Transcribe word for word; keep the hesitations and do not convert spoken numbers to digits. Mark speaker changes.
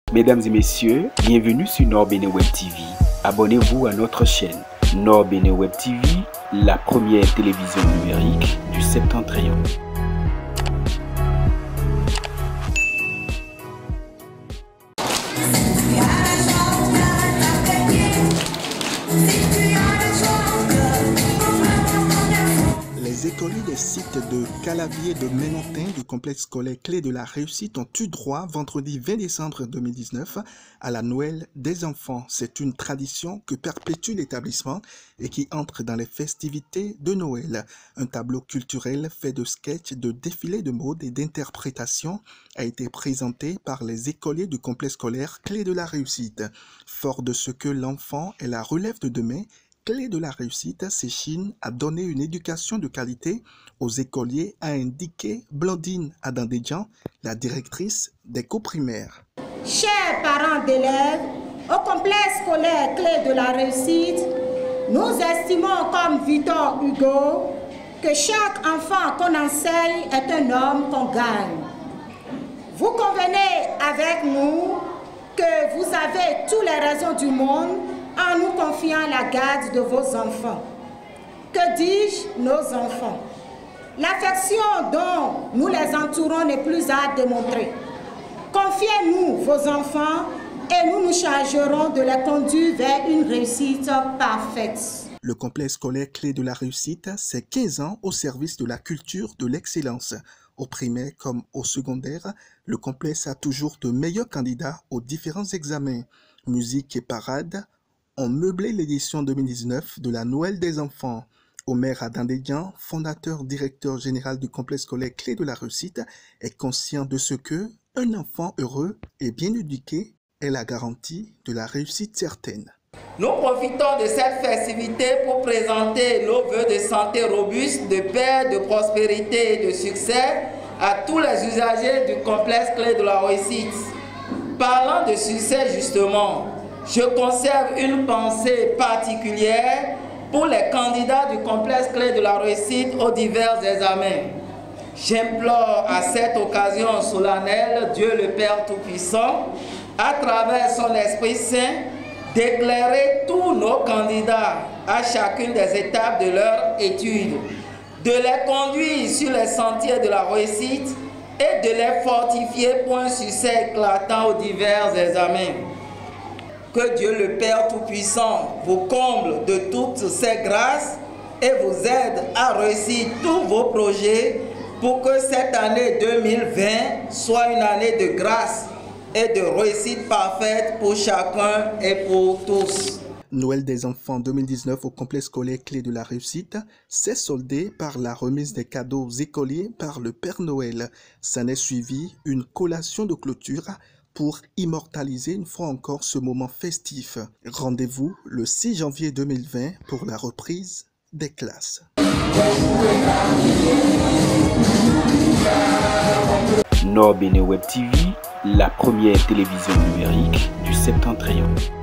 Speaker 1: Mesdames et messieurs, bienvenue sur Nord Bénin Web T V. Abonnez-vous à notre chaîne Nord Bénin Web T V, la première télévision numérique du Septentrion.
Speaker 2: Les écoliers des sites de Calavier de Ménontin du complexe scolaire Clé de la Réussite ont eu droit vendredi vingt décembre deux mille dix-neuf à la Noël des enfants. C'est une tradition que perpétue l'établissement et qui entre dans les festivités de Noël. Un tableau culturel fait de sketchs, de défilés de mode et d'interprétations a été présenté par les écoliers du complexe scolaire Clé de la Réussite. Fort de ce que l'enfant est la relève de demain, Clé de la Réussite s'échine à donner une éducation de qualité aux écoliers, a indiqué Blandine Adandédian, la directrice des coprimaires.
Speaker 3: Chers parents d'élèves, au complexe scolaire Clé de la Réussite, nous estimons comme Victor Hugo que chaque enfant qu'on enseigne est un homme qu'on gagne. Vous convenez avec nous que vous avez toutes les raisons du monde en nous confiant la garde de vos enfants. Que dis-je, nos enfants? L'affection dont nous les entourons n'est plus à démontrer. Confiez-nous vos enfants et nous nous chargerons de les conduire vers une réussite parfaite.
Speaker 2: Le complexe scolaire Clé de la Réussite, c'est quinze ans au service de la culture de l'excellence. Au primaire comme au secondaire, le complexe a toujours de meilleurs candidats aux différents examens. Musique et parade ont meublé l'édition deux mille dix-neuf de la Noël des enfants. Omer Adandédian, fondateur directeur général du complexe scolaire Clé de la Réussite, est conscient de ce que un enfant heureux et bien éduqué est la garantie de la réussite certaine.
Speaker 4: Nous profitons de cette festivité pour présenter nos vœux de santé robuste, de paix, de prospérité et de succès à tous les usagers du complexe Clé de la Réussite. Parlant de succès justement, je conserve une pensée particulière pour les candidats du complexe Clé de la Réussite aux divers examens. J'implore à cette occasion solennelle Dieu le Père Tout-Puissant, à travers son Esprit Saint, d'éclairer tous nos candidats à chacune des étapes de leur étude, de les conduire sur les sentiers de la réussite et de les fortifier pour un succès éclatant aux divers examens. Que Dieu le Père Tout-Puissant vous comble de toutes ses grâces et vous aide à réussir tous vos projets pour que cette année deux mille vingt soit une année de grâce et de réussite parfaite pour chacun et pour tous.
Speaker 2: Noël des enfants deux mille dix-neuf au complexe scolaire Clé de la Réussite s'est soldé par la remise des cadeaux aux écoliers par le Père Noël. S'en est suivi une collation de clôture pour immortaliser une fois encore ce moment festif. Rendez-vous le six janvier deux mille vingt pour la reprise des classes.
Speaker 1: Nord Bénin Web T V, la première télévision numérique du Septentrion.